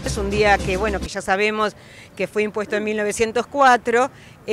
Es un día que, bueno, que ya sabemos que fue impuesto en 1904,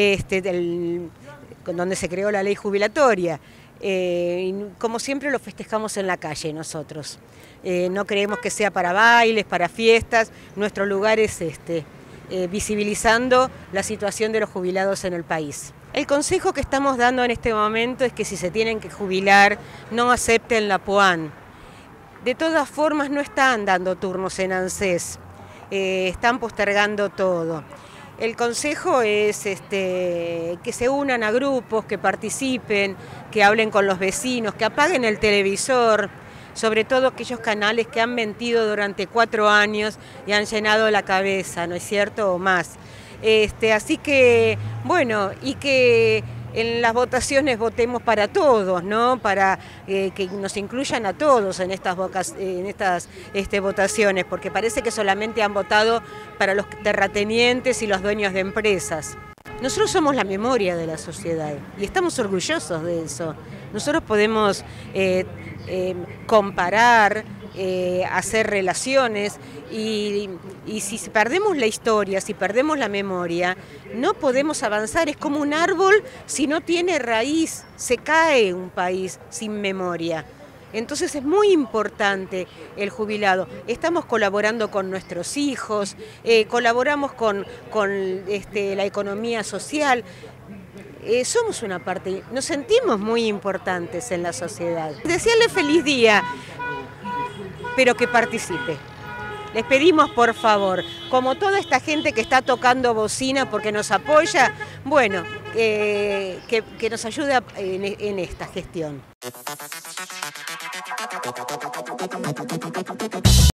donde se creó la ley jubilatoria. Como siempre lo festejamos en la calle nosotros. No creemos que sea para bailes, para fiestas. Nuestro lugar es visibilizando la situación de los jubilados en el país. El consejo que estamos dando en este momento es que si se tienen que jubilar, no acepten la PUAN. De todas formas no están dando turnos en ANSES, están postergando todo. El consejo es que se unan a grupos, que participen, que hablen con los vecinos, que apaguen el televisor, sobre todo aquellos canales que han mentido durante 4 años y han llenado la cabeza, ¿no es cierto? O más. Así que, bueno, y que en las votaciones votemos para todos, ¿no? Para que nos incluyan a todos en estas votaciones, porque parece que solamente han votado para los terratenientes y los dueños de empresas. Nosotros somos la memoria de la sociedad y estamos orgullosos de eso. Nosotros podemos comparar, hacer relaciones y si perdemos la historia, si perdemos la memoria, no podemos avanzar. Es como un árbol, si no tiene raíz, se cae un país sin memoria. Entonces es muy importante el jubilado. Estamos colaborando con nuestros hijos, colaboramos con la economía social. Somos una parte, nos sentimos muy importantes en la sociedad. Desearle feliz día, pero que participe. Les pedimos por favor, como toda esta gente que está tocando bocina porque nos apoya, bueno, que nos ayude en esta gestión.